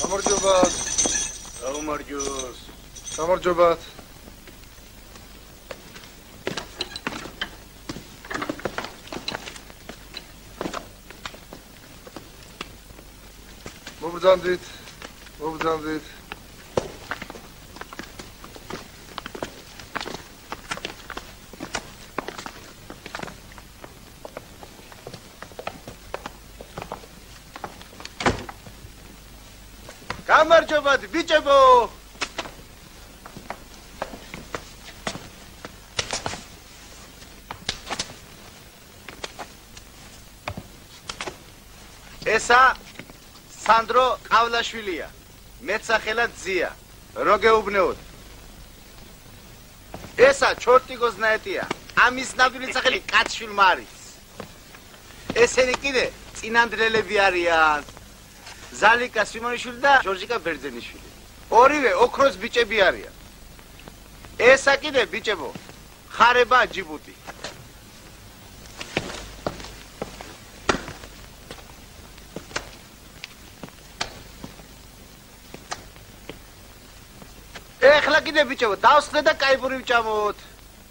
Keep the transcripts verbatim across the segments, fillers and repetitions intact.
გამარჯობათ. გამარჯოს. გამარჯობათ. მობრძანდით. მობრძანდით. გამარჯობათ, ბიჭებო! ესა სანდრო ყავლაშვილია. მეცახელად ზია. რო გეუბნეოთ. ესა ჩორტიგოზნაეტია. ამის ნამდვილი სახელი კაცშვილმა არის. ესენი კიდე წინანდრელები არიან. ზალიკა სიმონიშვილი და ჟორჟიკა ბერძენიშვილი. ორივე ოქროს ბიჭები არიან. ესა კიდე ბიჭებო, ხარება ჯიბუტი. ეხლა კიდე ბიჭებო, დავსხდე და კაიბური ვჭამოთ.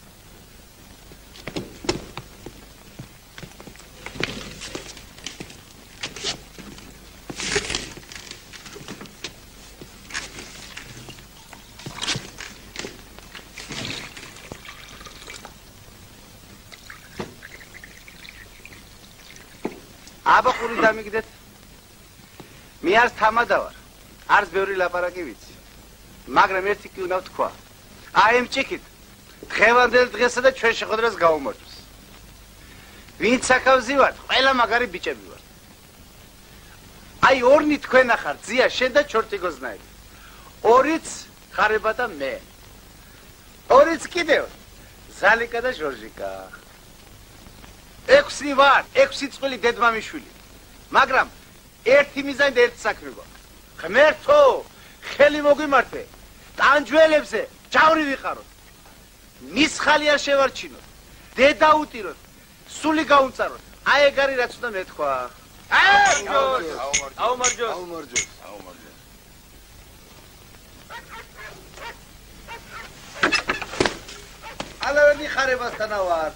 აბა ხური დამიგდეთ. მე არც თამადა ვარ. არც ბევრი ლაპარაკი ვიცი. მაგრამ ერთი კი უნდა ვთქვა. აი ამ ჭიქით დღევანდელ დღესა და ჩვენ შეხვედრას გაუმართვს. ვინც აქავზი ვართ, ყველა მაგარი ბიჭები ვართ. აი ორნი თქვენ ახართ, ზია, შენ და ჩორტიგოზნაევი. ორიც ხარება და მე. ორიც კიდევ ზალიკა და ჟორჟიკა. ექვსი ვარ, ექვსი წყვილი დედმამიშვილი. მაგრამ ერთი მიზანი და ერთი საქმე გვაქვს. ღმერთო, ხელი მოგვიმართე. ტანჯველებზე ჯავრი ვიყაროთ. მის ხალი არ შევარჩინოთ. დედა უტიროთ. სული გაუმწაროთ. აი ეგ არის რაც უნდა მეთქვა. აუმარჯოს. აუმარჯოს. აუმარჯოს. აუმარჯოს. ალავენი ხარებასთანა ვარ.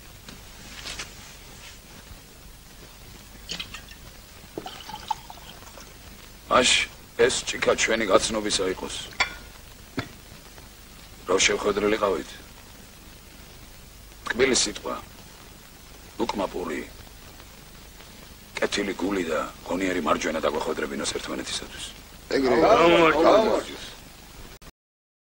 მაშ ეს ჭიქა ჩვენი გაცნობისა იყოს. რო შევხედრილიყავით. ტკბილი სიტყვა. უკმაპური. კეთილი გული და გონიერი მარჯვენა დაგვეხვედრებინოს ერთმანეთისათვის. ეგრე. გამარჯოს.